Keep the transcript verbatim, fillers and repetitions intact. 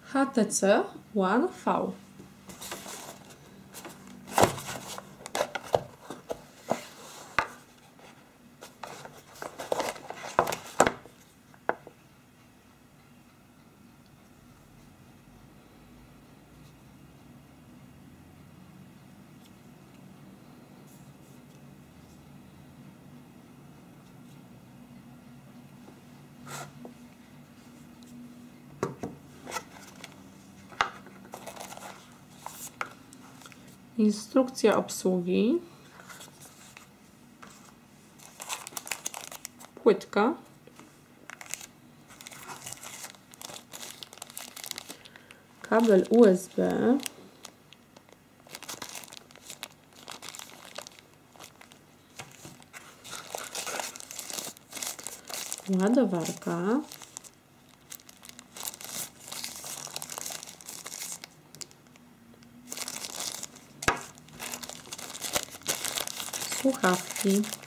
H T C One V. Instrukcja obsługi, płytka, kabel U S B, ładowarka, słuchawki,